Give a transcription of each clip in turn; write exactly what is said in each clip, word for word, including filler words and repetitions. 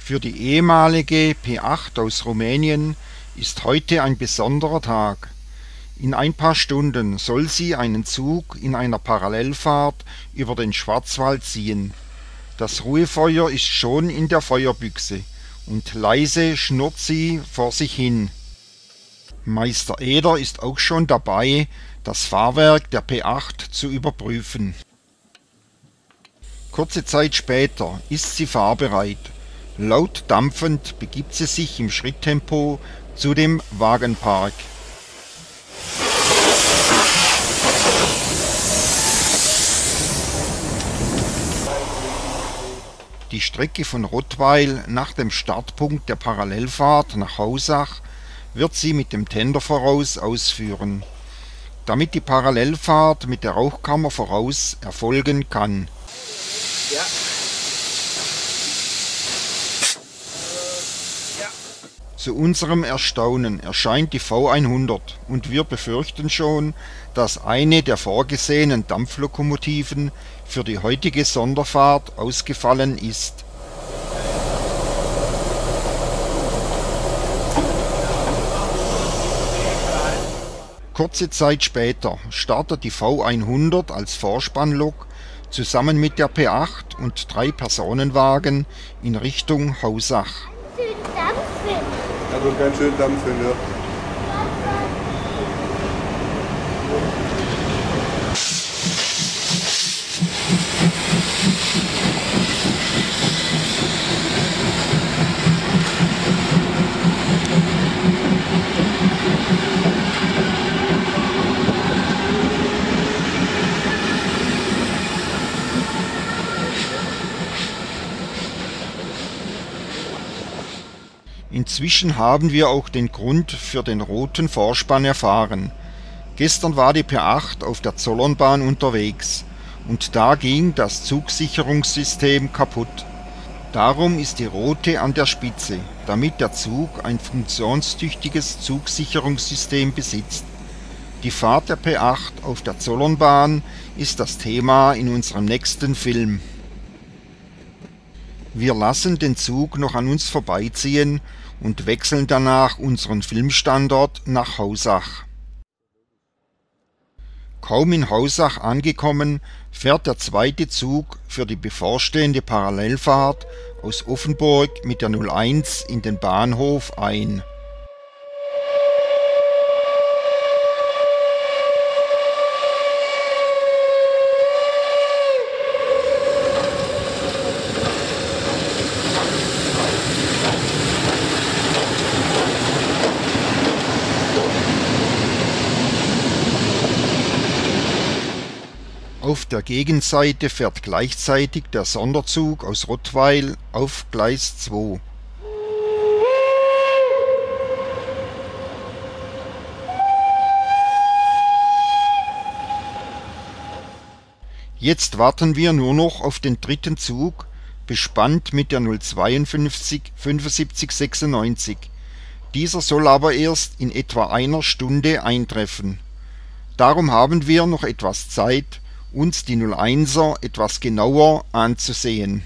Für die ehemalige P acht aus Rumänien ist heute ein besonderer Tag. In ein paar Stunden soll sie einen Zug in einer Parallelfahrt über den Schwarzwald ziehen. Das Ruhefeuer ist schon in der Feuerbüchse und leise schnurrt sie vor sich hin. Meister Eder ist auch schon dabei, das Fahrwerk der P acht zu überprüfen. Kurze Zeit später ist sie fahrbereit. Laut dampfend begibt sie sich im Schritttempo zu dem Wagenpark. Die Strecke von Rottweil nach dem Startpunkt der Parallelfahrt nach Hausach wird sie mit dem Tender voraus ausführen, damit die Parallelfahrt mit der Rauchkammer voraus erfolgen kann. Ja. Zu unserem Erstaunen erscheint die V hundert und wir befürchten schon, dass eine der vorgesehenen Dampflokomotiven für die heutige Sonderfahrt ausgefallen ist. Kurze Zeit später startet die V hundert als Vorspannlok zusammen mit der P acht und drei Personenwagen in Richtung Hausach. Da wird ganz schön dampfen, ja. Inzwischen haben wir auch den Grund für den roten Vorspann erfahren. Gestern war die P acht auf der Zollernbahn unterwegs und da ging das Zugsicherungssystem kaputt. Darum ist die rote an der Spitze, damit der Zug ein funktionstüchtiges Zugsicherungssystem besitzt. Die Fahrt der P acht auf der Zollernbahn ist das Thema in unserem nächsten Film. Wir lassen den Zug noch an uns vorbeiziehen und wechseln danach unseren Filmstandort nach Hausach. Kaum in Hausach angekommen, fährt der zweite Zug für die bevorstehende Parallelfahrt aus Offenburg mit der null eins in den Bahnhof ein. Auf der Gegenseite fährt gleichzeitig der Sonderzug aus Rottweil auf Gleis zwei. Jetzt warten wir nur noch auf den dritten Zug, bespannt mit der null zweiundfünfzig fünfundsiebzig sechsundneunzig. Dieser soll aber erst in etwa einer Stunde eintreffen. Darum haben wir noch etwas Zeit, uns die null einser etwas genauer anzusehen.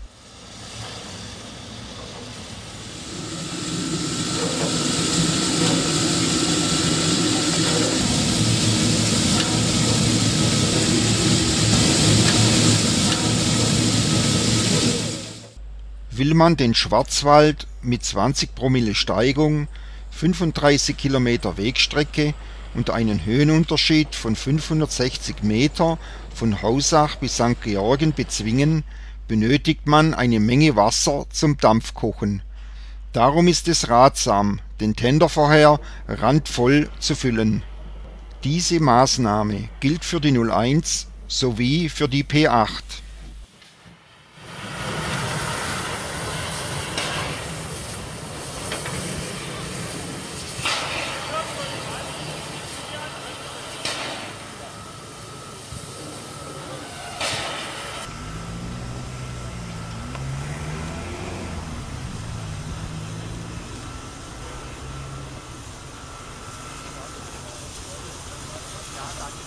Will man den Schwarzwald mit zwanzig Promille Steigung, fünfunddreißig Kilometer Wegstrecke und einen Höhenunterschied von fünfhundertsechzig Meter von Hausach bis Sankt Georgen bezwingen, benötigt man eine Menge Wasser zum Dampfkochen. Darum ist es ratsam, den Tender vorher randvoll zu füllen. Diese Maßnahme gilt für die null eins sowie für die P acht.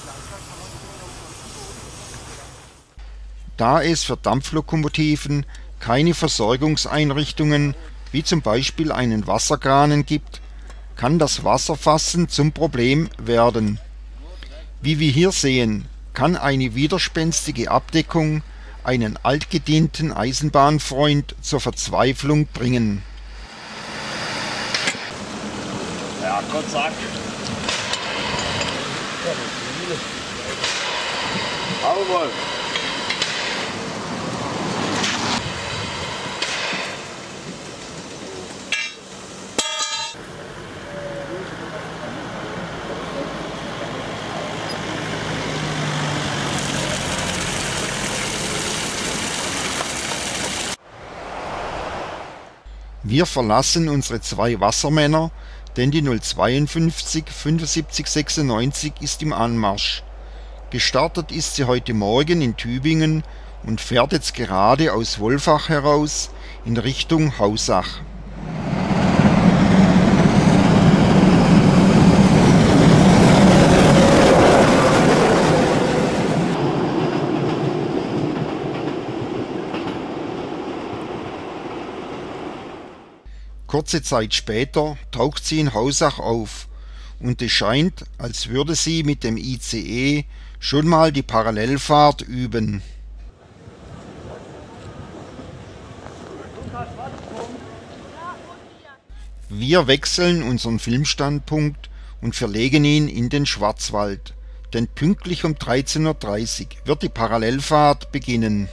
Da es für Dampflokomotiven keine Versorgungseinrichtungen wie zum Beispiel einen Wasserkranen gibt, kann das Wasserfassen zum Problem werden. Wie wir hier sehen, kann eine widerspenstige Abdeckung einen altgedienten Eisenbahnfreund zur Verzweiflung bringen. Ja, Gott sagt. Jawohl. Wir verlassen unsere zwei Wassermänner, denn die null zweiundfünfzig fünfundsiebzig sechsundneunzig ist im Anmarsch. Gestartet ist sie heute Morgen in Tübingen und fährt jetzt gerade aus Wolfach heraus in Richtung Hausach. Kurze Zeit später taucht sie in Hausach auf und es scheint, als würde sie mit dem I C E schon mal die Parallelfahrt üben. Wir wechseln unseren Filmstandpunkt und verlegen ihn in den Schwarzwald, denn pünktlich um dreizehn Uhr dreißig wird die Parallelfahrt beginnen.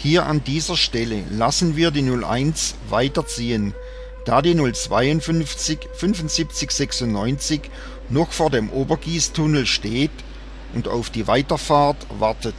Hier an dieser Stelle lassen wir die null eins weiterziehen, da die null zweiundfünfzig fünfundsiebzig sechsundneunzig noch vor dem Obergießtunnel steht und auf die Weiterfahrt wartet.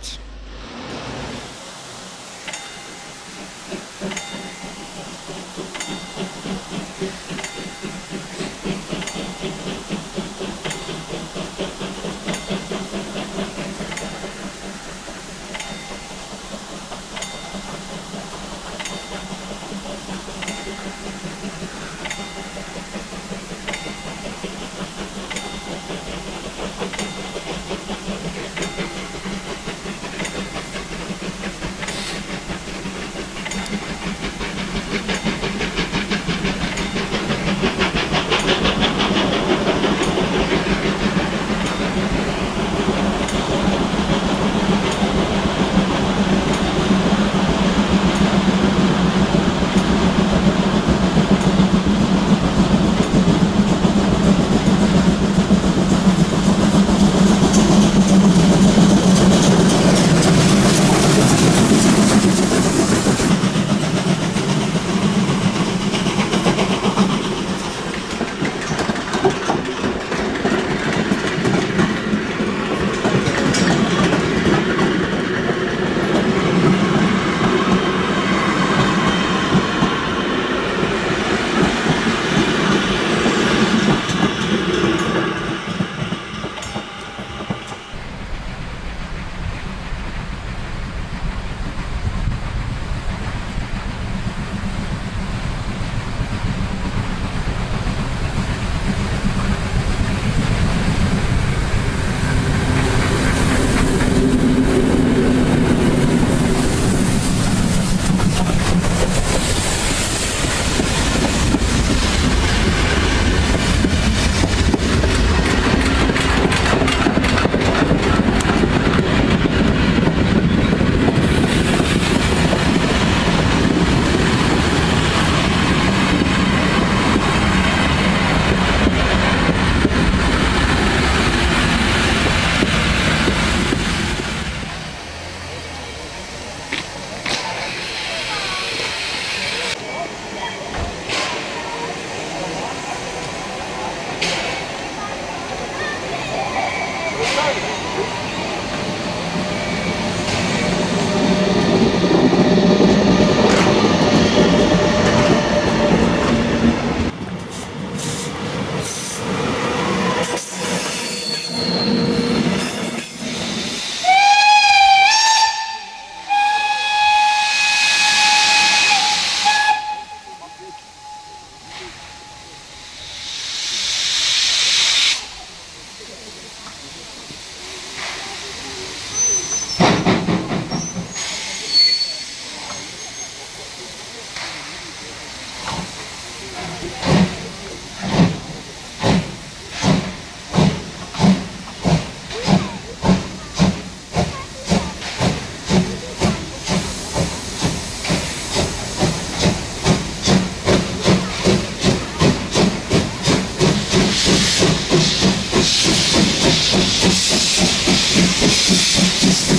Thank you.